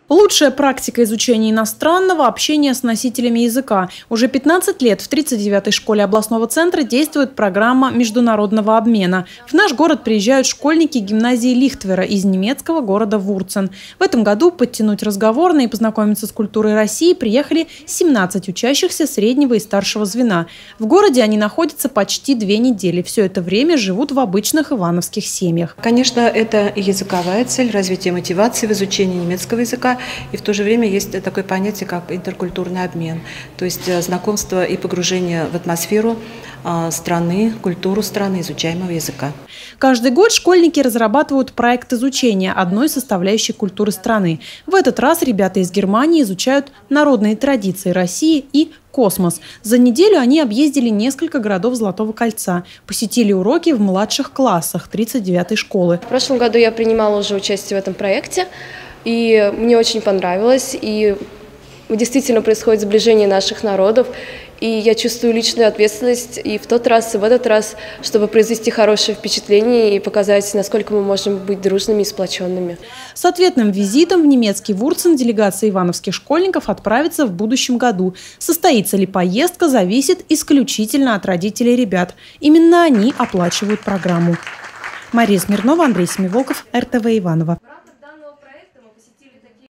Лучшая практика изучения иностранного – общение с носителями языка. Уже 15 лет в 39-й школе областного центра действует программа международного обмена. В наш город приезжают школьники гимназии Лихтвера из немецкого города Вурцен. В этом году подтянуть разговорные и познакомиться с культурой России приехали 17 учащихся среднего и старшего звена. В городе они находятся почти 2 недели. Все это время живут в обычных ивановских семьях. Конечно, это и языковая цель, развитие мотивации в изучении немецкого языка. И в то же время есть такое понятие, как интеркультурный обмен, то есть знакомство и погружение в атмосферу страны, культуру страны, изучаемого языка. Каждый год школьники разрабатывают проект изучения одной составляющей культуры страны. В этот раз ребята из Германии изучают народные традиции России и космос. За неделю они объездили несколько городов Золотого кольца, посетили уроки в младших классах 39-й школы. В прошлом году я принимала уже участие в этом проекте. И мне очень понравилось, и действительно происходит сближение наших народов, и я чувствую личную ответственность и в тот раз, и в этот раз, чтобы произвести хорошее впечатление и показать, насколько мы можем быть дружными и сплоченными. С ответным визитом в немецкий Вурцен делегация ивановских школьников отправится в будущем году. Состоится ли поездка, зависит исключительно от родителей ребят. Именно они оплачивают программу. Мария Смирнова, Андрей Семиволков, РТВ Иваново.